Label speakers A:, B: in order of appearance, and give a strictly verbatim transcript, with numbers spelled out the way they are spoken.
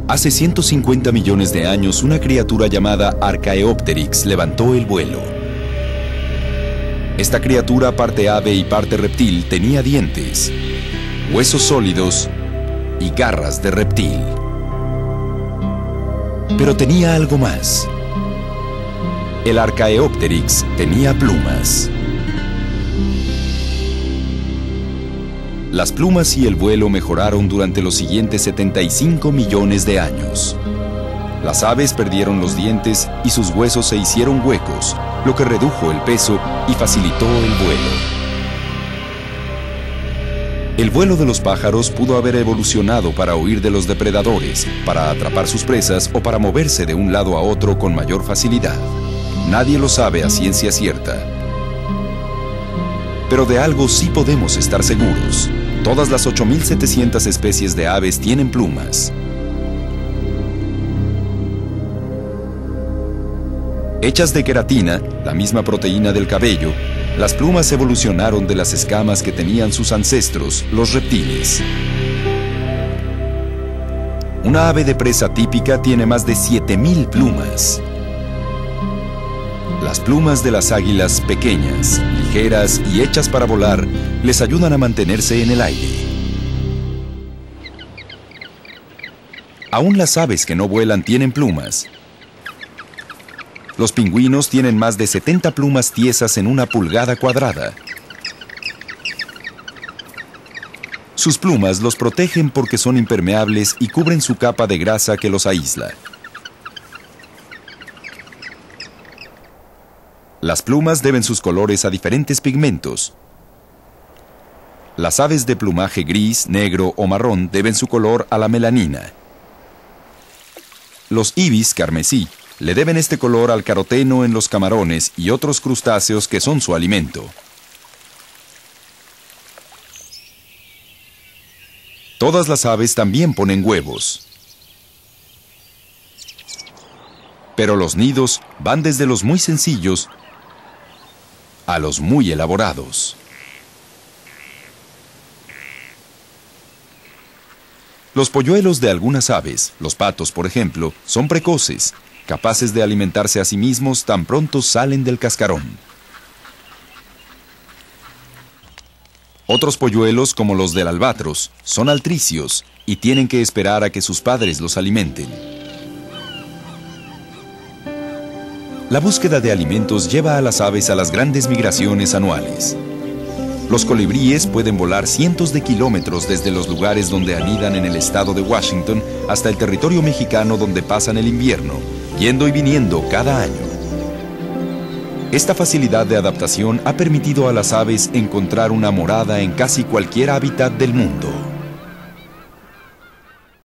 A: Hace ciento cincuenta millones de años, una criatura llamada Archaeopteryx levantó el vuelo. Esta criatura, parte ave y parte reptil, tenía dientes, huesos sólidos y garras de reptil. Pero tenía algo más. El Archaeopteryx tenía plumas. Las plumas y el vuelo mejoraron durante los siguientes setenta y cinco millones de años. Las aves perdieron los dientes y sus huesos se hicieron huecos, lo que redujo el peso y facilitó el vuelo. El vuelo de los pájaros pudo haber evolucionado para huir de los depredadores, para atrapar sus presas o para moverse de un lado a otro con mayor facilidad. Nadie lo sabe a ciencia cierta. Pero de algo sí podemos estar seguros. Todas las ocho mil setecientas especies de aves tienen plumas. Hechas de queratina, la misma proteína del cabello, las plumas evolucionaron de las escamas que tenían sus ancestros, los reptiles. Una ave de presa típica tiene más de siete mil plumas. Las plumas de las águilas pequeñas, ligeras y hechas para volar, les ayudan a mantenerse en el aire. Aún las aves que no vuelan tienen plumas. Los pingüinos tienen más de setenta plumas tiesas en una pulgada cuadrada. Sus plumas los protegen porque son impermeables y cubren su capa de grasa que los aísla. Las plumas deben sus colores a diferentes pigmentos. Las aves de plumaje gris, negro o marrón deben su color a la melanina. Los ibis carmesí le deben este color al caroteno en los camarones y otros crustáceos que son su alimento. Todas las aves también ponen huevos. Pero los nidos van desde los muy sencillos a los muy elaborados. Los polluelos de algunas aves, los patos por ejemplo, son precoces, capaces de alimentarse a sí mismos tan pronto salen del cascarón. Otros polluelos, como los del albatros, son altricios y tienen que esperar a que sus padres los alimenten. La búsqueda de alimentos lleva a las aves a las grandes migraciones anuales. Los colibríes pueden volar cientos de kilómetros desde los lugares donde anidan en el estado de Washington hasta el territorio mexicano donde pasan el invierno, yendo y viniendo cada año. Esta facilidad de adaptación ha permitido a las aves encontrar una morada en casi cualquier hábitat del mundo.